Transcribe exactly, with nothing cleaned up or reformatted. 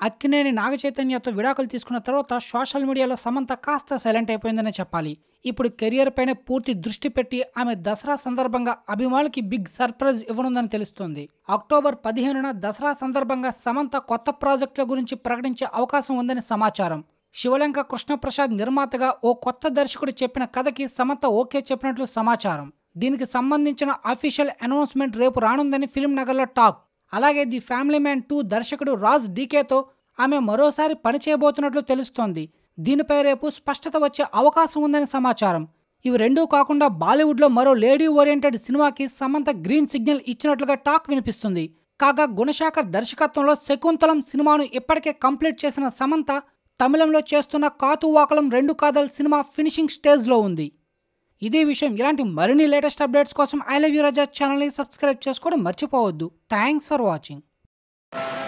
అక్కినేని నాగచైతన్యతో విడాకులు తీసుకున్న తర్వాత సోషల్ మీడియాలో సమంత కాస్త సైలెంట్ అయిపోయిందనే చెప్పాలి. ఇప్పుడు కెరియర్ పైన పూర్తి దృష్టి పెట్టి ఆమె దసరా సందర్భంగా అభిమానులకి బిగ్ సర్ప్రైజ్ ఇవ్వనుందని తెలుస్తోంది. అక్టోబర్ పదిహేనున దసరా సందర్భంగా సమంత కొత్త ప్రాజెక్టుల గురించి ప్రకటించే అవకాశం ఉందని సమాచారం. శివలంక కృష్ణప్రసాద్ నిర్మాతగా ఓ కొత్త దర్శకుడు చెప్పిన కథకి సమంత ఓకే చెప్పినట్లు సమాచారం. దీనికి సంబంధించిన అఫీషియల్ అనౌన్స్మెంట్ రేపు రానుందని ఫిల్మ్ నగర్లో టాక్. అలాగే ది ఫ్యామిలీ మ్యాన్ టూ దర్శకుడు రాజ్ డీకేతో ఆమె మరోసారి పనిచేయబోతున్నట్లు తెలుస్తోంది. దీనిపై రేపు స్పష్టత వచ్చే అవకాశం ఉందని సమాచారం. ఇవి రెండూ కాకుండా బాలీవుడ్లో మరో లేడీ ఓరియంటెడ్ సినిమాకి సమంత గ్రీన్ సిగ్నల్ ఇచ్చినట్లుగా టాక్ వినిపిస్తుంది. కాగా గుణశేఖర్ దర్శకత్వంలో శకుంతలం సినిమాను ఇప్పటికే కంప్లీట్ చేసిన సమంత తమిళంలో చేస్తున్న కాతువాకలం రెండు కాదల్ సినిమా ఫినిషింగ్ స్టేజ్లో ఉంది. ఇదే విషయం. ఇలాంటి మరిన్ని లేటెస్ట్ అప్డేట్స్ కోసం ఐ లవ్ యూ రజా ఛానల్ని సబ్స్క్రైబ్ చేసుకోవడం మర్చిపోవద్దు. Thanks for watching.